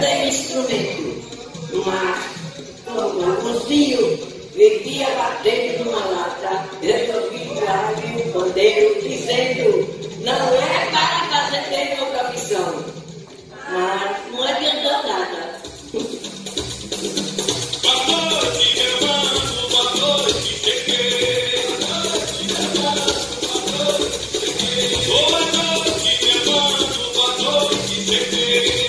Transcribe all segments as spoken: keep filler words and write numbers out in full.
tem instrumento. Mas, como o fio vivia batendo numa lata, resolvi grave o pandeiro, dizendo: não é para fazer bem a profissão. Mas não adiantou nada. Boa noite, meu mano, boa noite, cheguei. Boa noite, meu mano, boa noite, cheguei. Boa noite, meu mano, boa noite, cheguei.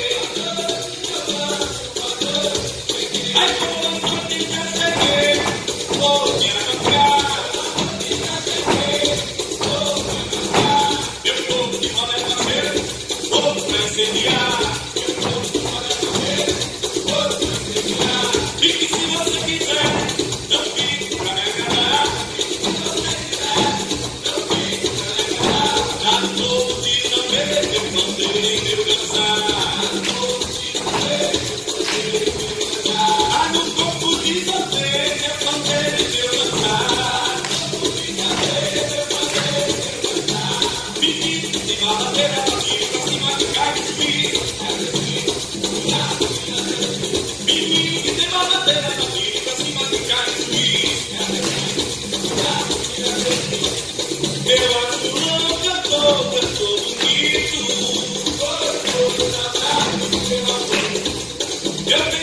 Ai, boa noite, já cheguei. Vou me arrancar. Já cheguei. Vou me arrancar. Eu vou de rolê fazer. Vou pra incendiar. Eu vou de rolê fazer. Vou pra incendiar. E que se você quiser, não fique pra me agradar. E se você quiser, não fique pra me agradar. Já estou de saber que eu não terei meu dançar. Ah, no corpo de saber que eu não terei meu dançar. No corpo de saber que eu não terei meu dançar. Menino de baladeira, aqui pra cima de carne de bicho. Menino de baladeira, aqui pra cima de carne de bicho. Eu acho não cantou, cantou bonito. Gostoso, saudade do meu amor. Eu